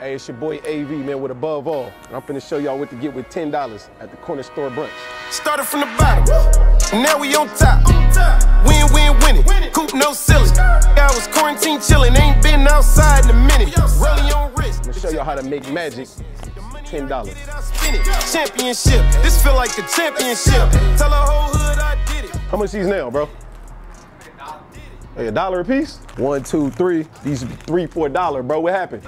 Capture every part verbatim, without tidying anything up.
Hey, it's your boy A V, man, with Above All. And I'm finna show y'all what to get with ten dollars at the corner store brunch. Started from the bottom, now we on top. Win, win, winning, coupe no ceiling. I was quarantine chilling, ain't been outside in a minute. Rolling on wrist. I'm gonna show y'all how to make magic. ten dollars. Championship, this feel like a championship. Tell the whole hood I did it. How much these now, bro? Hey, a dollar a piece? One, two, three. These three for a dollar, bro. What happened?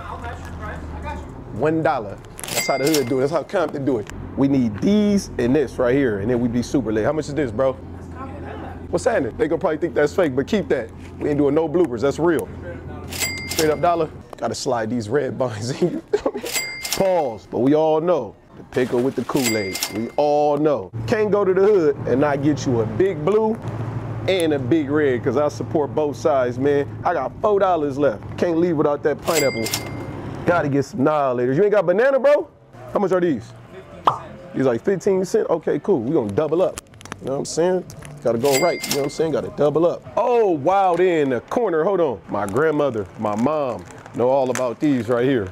One dollar. That's how the hood do it. That's how Compton do it. We need these and this right here, and then we be super lit. How much is this, bro? What's happening? They gonna probably think that's fake, but keep that. We ain't doing no bloopers. That's real. Straight up dollar. Gotta slide these red buns in. Pause. But we all know the pickle with the Kool-Aid. We all know. Can't go to the hood and not get you a big blue and a big red, because I support both sides, man. I got four dollars left. Can't leave without that pineapple. Gotta get some Annihilators. You ain't got banana, bro? How much are these? fifteen cents. These like fifteen cents? Okay, cool. We gonna double up. You know what I'm saying? Gotta go right. You know what I'm saying? Gotta double up. Oh, wow, there in the corner. Hold on. My grandmother, my mom know all about these right here.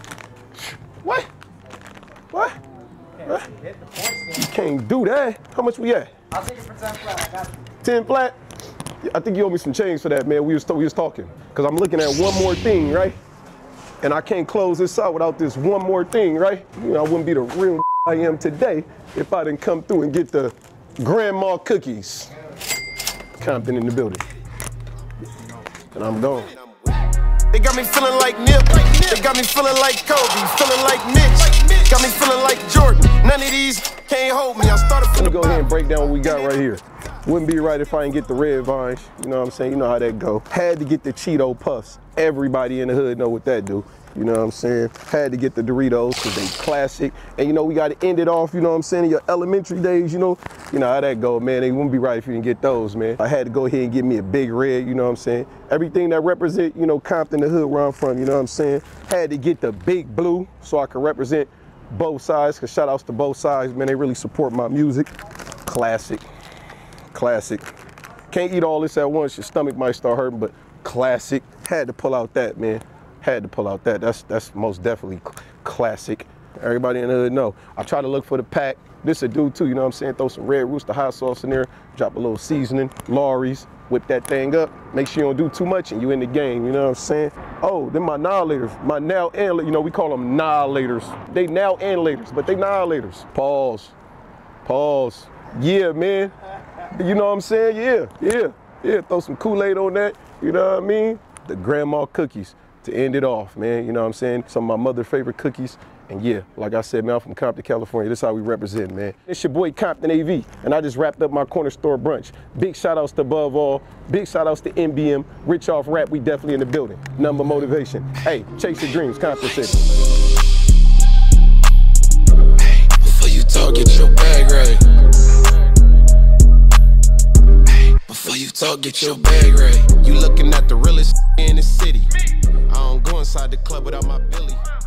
What? What? What? You can't do that. How much we at? I'll take it for ten flat. I got you. ten flat? Yeah, I think you owe me some change for that, man. We was, we was talking. Because I'm looking at one more thing, right? And I can't close this out without this one more thing, right? You know, I wouldn't be the real I am today if I didn't come through and get the grandma cookies. Compton in the building. And I'm gone. They got me feeling like Nip. They got me feeling like Kobe, feeling like Mitch. Got me feeling like Jordan. None of these can't hold me. I started from Let me go ahead and break down what we got right here. Wouldn't be right if I didn't get the red vines. You know what I'm saying? You know how that go. Had to get the Cheeto Puffs. Everybody in the hood know what that do. You know what I'm saying? Had to get the Doritos because they classic. And you know, we got to end it off, you know what I'm saying, in your elementary days, you know? You know how that go, man. It wouldn't be right if you didn't get those, man. I had to go ahead and get me a big red, you know what I'm saying? Everything that represent, you know, Compton, the hood where I'm from, you know what I'm saying? Had to get the big blue so I could represent both sides, because shout outs to both sides, man. They really support my music. Classic. Classic. Can't eat all this at once, your stomach might start hurting, but classic. Had to pull out that, man. Had to pull out that. That's that's most definitely classic. Everybody in the hood know. I try to look for the pack. This a dude too, you know what I'm saying? Throw some Red Rooster hot sauce in there, drop a little seasoning, Lawry's, whip that thing up. Make sure you don't do too much and you in the game, you know what I'm saying? Oh, then my Annihilators, my now and, you know, we call them Annihilators. They now Annihilators, but they Annihilators. Pause. Pause. Yeah, man. You know what I'm saying? Yeah, yeah, yeah. Throw some Kool-Aid on that, you know what I mean? The grandma cookies to end it off, man. You know what I'm saying? Some of my mother's favorite cookies. And yeah, like I said, man, I'm from Compton, California. This is how we represent, man. It's your boy Compton A V, and I just wrapped up my corner store brunch. Big shout outs to Above All. Big shout outs to M B M. Rich Off Rap, we definitely in the building. Number motivation. Hey, chase your dreams, Compton City. Hey, before you talk, get your bag right. Before you talk, get your bag right. You looking at the realest in the city. I don't go inside the club without my Billy.